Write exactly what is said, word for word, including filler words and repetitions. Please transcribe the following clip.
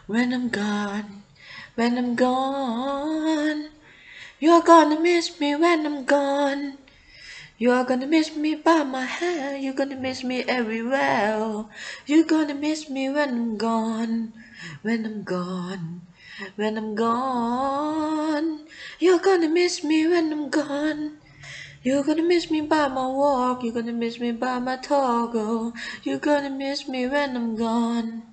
When I'm gone, when I'm gone, you're gonna miss me when I'm gone. You're gonna miss me by my hair, you're gonna miss me everywhere. You're gonna miss me when I'm gone, when I'm gone, when I'm gone. You're gonna miss me when I'm gone. You're gonna miss me by my walk, you're gonna miss me by my talk, oh. You're gonna miss me when I'm gone.